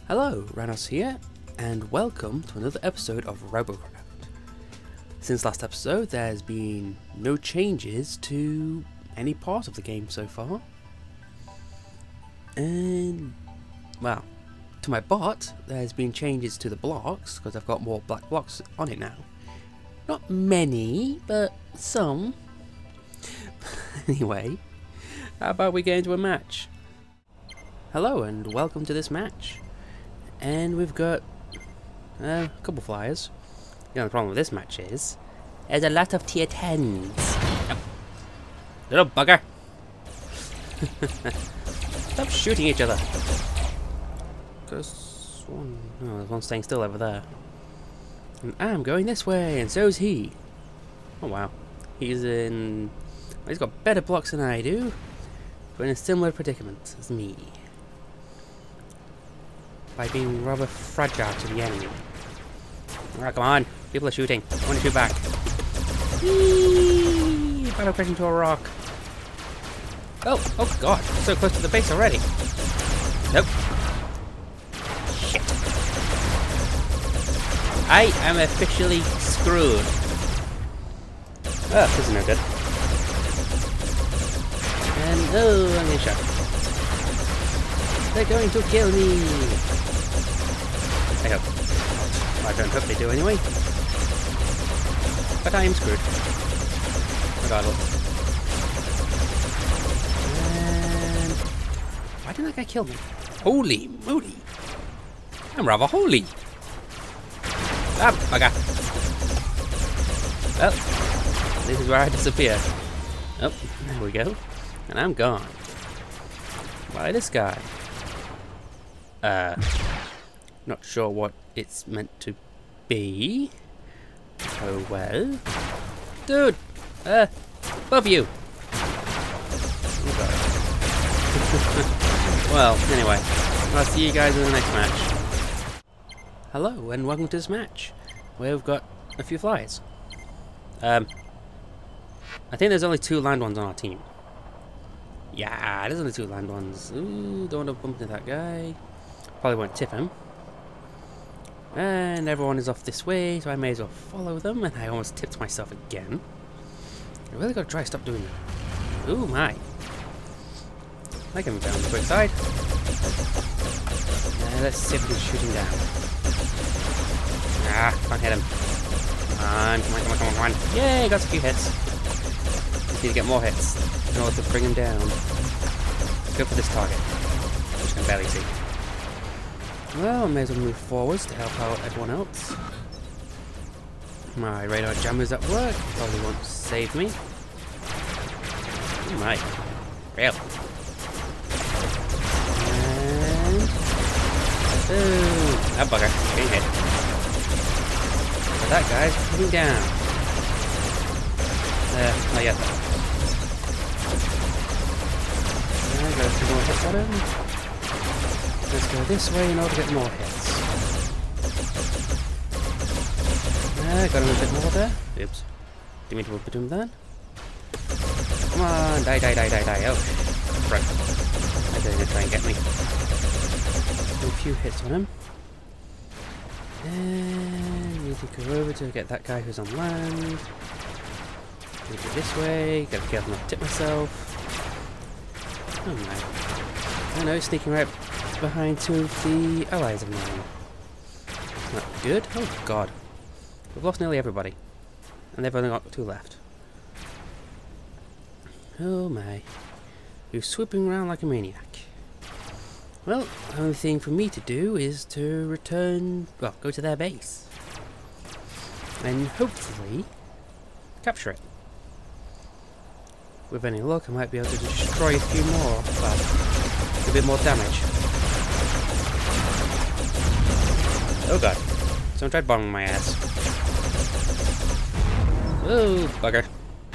Hello, Ranos here, and welcome to another episode of Robocraft. Since last episode, there's been no changes to any part of the game so far. And, well, to my bot, there's been changes to the blocks, because I've got more black blocks on it now. Not many, but some. Anyway, how about we get into a match? Hello, and welcome to this match. And we've got a couple flyers. The only problem with this match is there's a lot of tier 10s. Oh. Little bugger! Stop shooting each other. There's one staying still over there. And I'm going this way, and so's he. Oh wow. He's got better blocks than I do, but in a similar predicament as me. By being rather fragile to the enemy. Alright, come on. People are shooting. I want to shoot back. Whee! About to crash into a rock. Oh god. So close to the base already. Nope. Shit. I am officially screwed. Oh, this is no good. And oh, I'm getting shot. They're going to kill me. I hope. Well, I don't hope they do anyway. But I am screwed. Regardless. And why didn't that guy kill me? Holy moly! I'm rather holy. Ah, bugger. Oh, this is where I disappear. Oh, there we go. And I'm gone. Why this guy? Not sure what it's meant to be. Oh well. Dude! Above you! Well, anyway. I'll see you guys in the next match. Hello, and welcome to this match. We've got a few flyers. I think there's only 2 land ones on our team. Yeah, there's only 2 land ones. Ooh, don't want to bump into that guy. Probably won't tip him. And everyone is off this way, so I may as well follow them. And I almost tipped myself again. I really got to try to stop doing that. Ooh my! I can move down the quick side. Let's see if we can shoot him down. Ah, can't hit him. Come on. Yay, got a few hits. Just need to get more hits in order to bring him down. Let's go for this target, which I can barely see. Well, I may as well move forwards to help out everyone else. My radar jammer's at work, probably won't save me. Oh my. Real. And boom! That bugger, getting hit. But that guy's coming down. Not yet though. And got a few more hits on him. Let's go this way in order to get more hits. Got him a bit more there. Oops. Didn't mean to whip him then. Come on, die. Oh, right. They're going to try and get me. Do a few hits on him. And need to go over to get that guy who's on land. Need to go this way. Gotta be careful not to tip myself. Oh my. I know, sneaking right behind 2 of the allies of mine. Not good. Oh god. We've lost nearly everybody. And they've only got 2 left. Oh my. You're swooping around like a maniac. Well, the only thing for me to do is to return, well, go to their base. And hopefully capture it. With any luck, I might be able to destroy a few more. Well, a bit more damage. Oh god. Someone tried bombing my ass. Oh, bugger.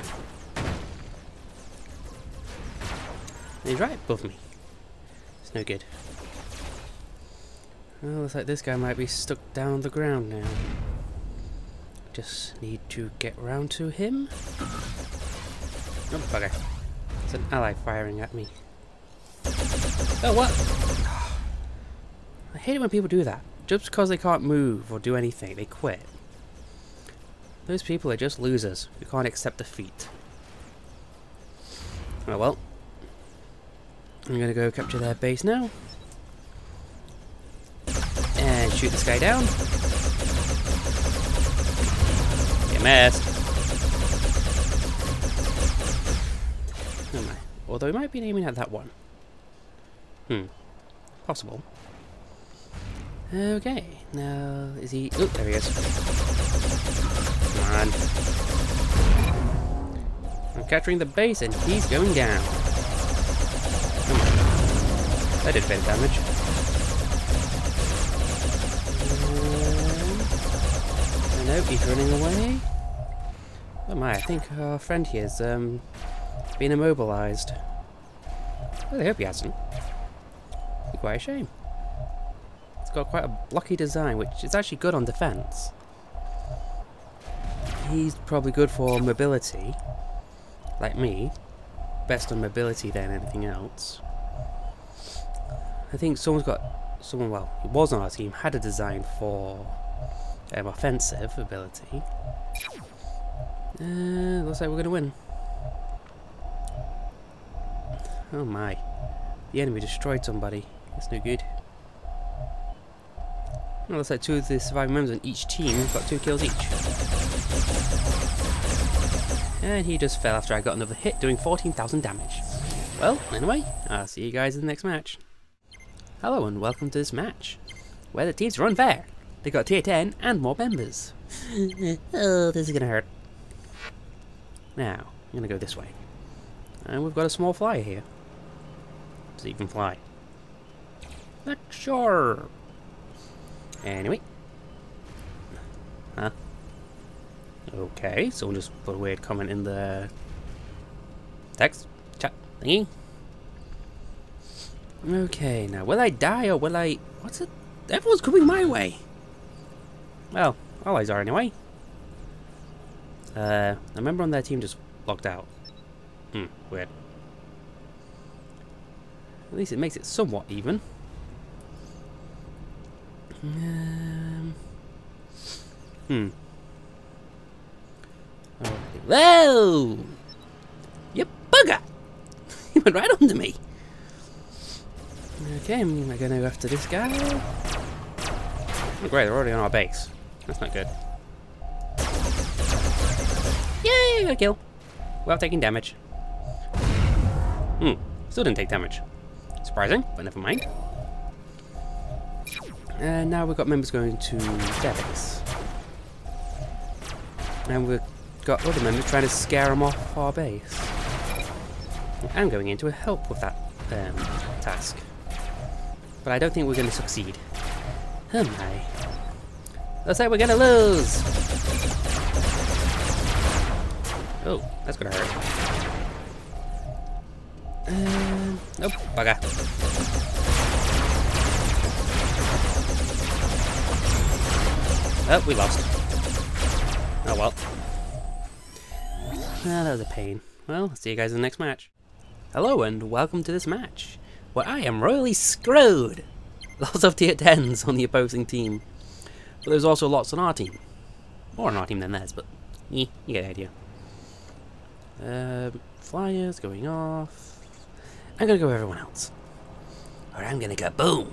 He's right above me. It's no good. Well, looks like this guy might be stuck down the ground now. Just need to get round to him. Oh, bugger. It's an ally firing at me. Oh, what? I hate it when people do that. Just because they can't move or do anything, they quit. Those people are just losers who can't accept defeat. Oh well. I'm gonna go capture their base now. And shoot this guy down. You missed. Oh my. Although he might be aiming at that one. Possible. Okay. Now, is he... Oh, there he is. Come on. I'm capturing the base and he's going down. That did a bit of damage. I know he's running away. Oh my, I think our friend here is been immobilized. Well, I hope he hasn't. It'd be quite a shame. It's got quite a blocky design, which is actually good on defense. He's probably good for mobility, like me. Best on mobility than anything else. I think well, he was on our team, had a design for offensive ability. Looks like we're gonna win. Oh my. The enemy destroyed somebody. That's no good. Well, looks like 2 of the surviving members on each team have got 2 kills each. And he just fell after I got another hit, doing 14,000 damage. Well, anyway, I'll see you guys in the next match. Hello and welcome to this match, where the teams are unfair. They got tier 10 and more members. Oh, this is gonna hurt. Now, I'm gonna go this way. And we've got a small flyer here. Does it even fly? Not sure. Anyway. Huh? Okay, someone just put a weird comment in the text chat thingy. Okay, now will I die or will I... What's it? Everyone's coming my way. Well, allies are anyway. A member on their team just logged out. Weird. At least it makes it somewhat even. Whoa! You bugger! He went right under me. Okay, I'm gonna go after this guy. Oh, great, they're already on our base. That's not good. Yay, got a kill. Without taking damage. Still didn't take damage. Surprising, but never mind. And now we've got members going to their base. And we've got other members trying to scare them off our base. I'm going in to help with that task. But I don't think we're going to succeed. Oh my. Looks like we're going to lose! Oh, that's going to hurt. Nope, bugger. Oh, we lost. Oh well. Ah, that was a pain. Well, see you guys in the next match. Hello and welcome to this match, where I am royally screwed. Lots of tier 10s on the opposing team. But there's also lots on our team. More on our team than theirs, but you get the idea. Flyers going off. I'm gonna go with everyone else. Or I'm gonna go boom.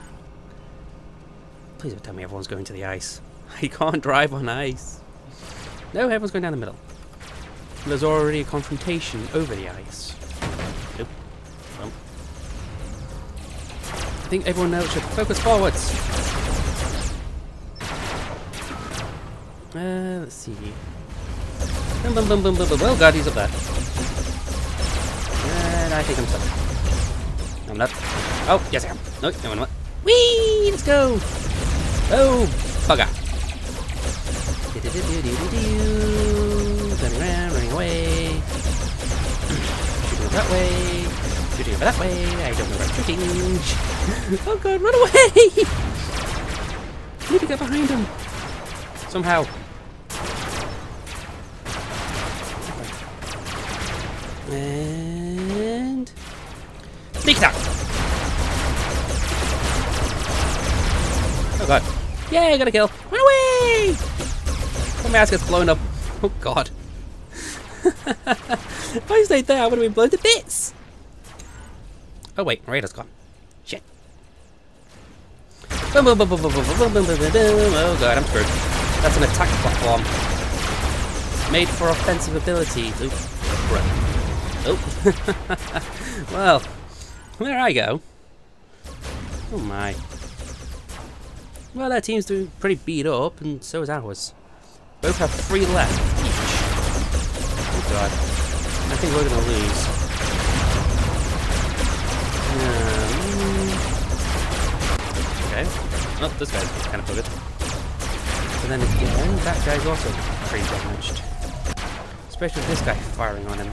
Please don't tell me everyone's going to the ice. I can't drive on ice. No, everyone's going down the middle. There's already a confrontation over the ice. Nope. Nope. I think everyone else should focus forwards. Let's see. Boom, boom, boom, boom, boom, boom. Oh god, he's up there. And I think I'm stuck. I'm not. Oh, yes I am. No, no, I'm not. Whee! Let's go! Oh, bugger. Turning around, running away. Shooting over that way. Shooting over that way. I don't know where I'm shooting. Oh god, run away! I need to get behind him. Somehow. And... sneak attack! Yeah, I got a kill. Run away! Oh, my ass gets blown up. Oh god. If I stayed there, I would have been blown to bits. Oh wait, radar's gone. Shit. Oh god, I'm screwed. That's an attack platform. Made for offensive ability. Oop. Oh. Well, there I go. Oh my. Well, their team's doing pretty beat up, and so is ours. Both have 3 left each. Oh god. I think we're gonna lose. Okay. Oh, this guy's kind of buggered. But then again, that guy's also pretty damaged. Especially with this guy firing on him.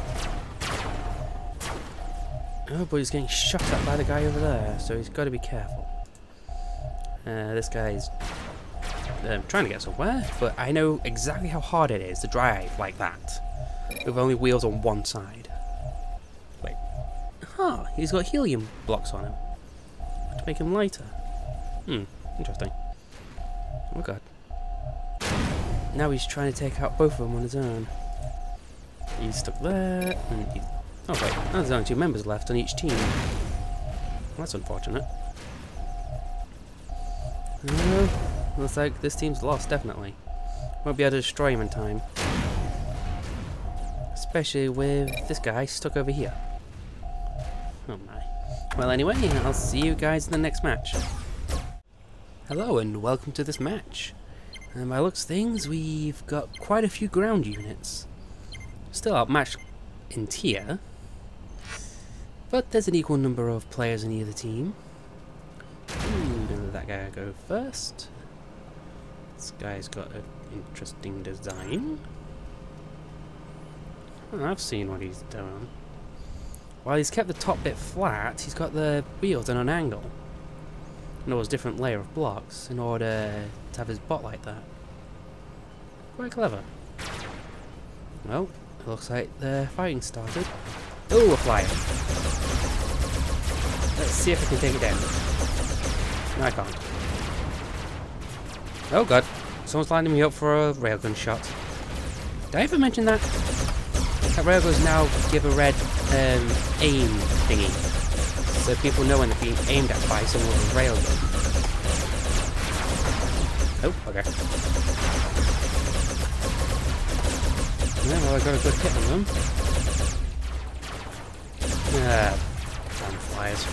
Oh, but he's getting shot at by the guy over there, so he's got to be careful. This guy's trying to get somewhere, but I know exactly how hard it is to drive like that, with only wheels on one side. Wait. Huh, he's got helium blocks on him. To make him lighter. Interesting. Oh god. Now he's trying to take out both of them on his own. He's stuck there, and he's... Oh wait, there's only 2 members left on each team. Well, that's unfortunate. Looks like this team's lost, definitely. Won't be able to destroy him in time. Especially with this guy stuck over here. Oh my. Well anyway, I'll see you guys in the next match. Hello and welcome to this match. And by looks of things, we've got quite a few ground units. Still outmatched in tier. But there's an equal number of players in either team. Gonna let that guy go first. This guy's got an interesting design. Oh, I've seen what he's doing. While he's kept the top bit flat, he's got the wheels on an angle. And a different layer of blocks in order to have his bot like that. Quite clever. Well, it looks like the fighting started. Oh, a flyer. Let's see if I can take it down. No, I can't. Oh god, someone's lining me up for a railgun shot. Did I ever mention that? That railguns now give a red aim thingy, so people know when they're being aimed at by someone with a railgun. Oh, okay. Yeah, well, I got a good hit on them. Ah, damn flies.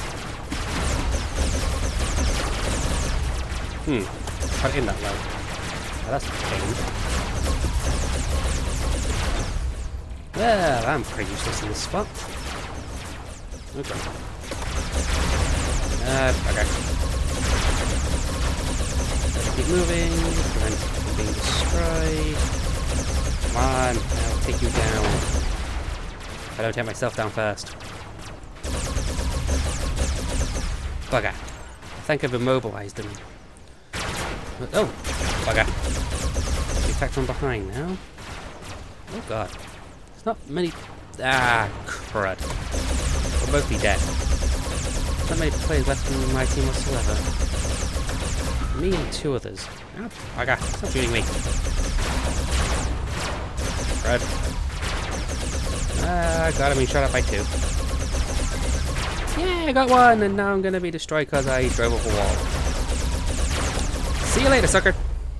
Got in that low. Oh, that's a pain. Well, I'm pretty useless in this spot. Okay. Okay. Keep moving, prevent from being destroyed. Come on, I'll take you down. If I don't take myself down first. Bugger. I think I've immobilized him. Oh, bugger. Be attacked from behind now. Oh god. There's not many... Ah, crud. We'll both be dead. Not many players left in my team whatsoever. Me and 2 others. Oh, bugger. Stop shooting me. Crud. Ah, god, I'm being shot at by 2. Yeah, I got 1, and now I'm gonna be destroyed because I drove off a wall. See you later, sucker!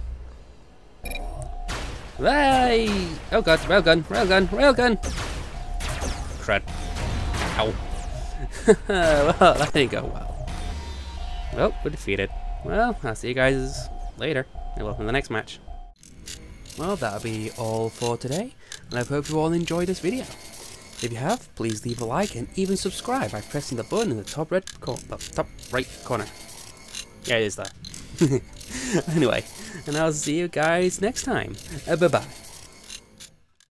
Hey! Oh god, railgun, railgun, railgun! Crud. Ow. Well, that didn't go well. Well, we're defeated. Well, I'll see you guys later. And welcome to the next match. Well, that'll be all for today, and I hope you all enjoyed this video. If you have, please leave a like and even subscribe by pressing the button in the top right corner. Yeah, it is there. Anyway, and I'll see you guys next time. Bye-bye.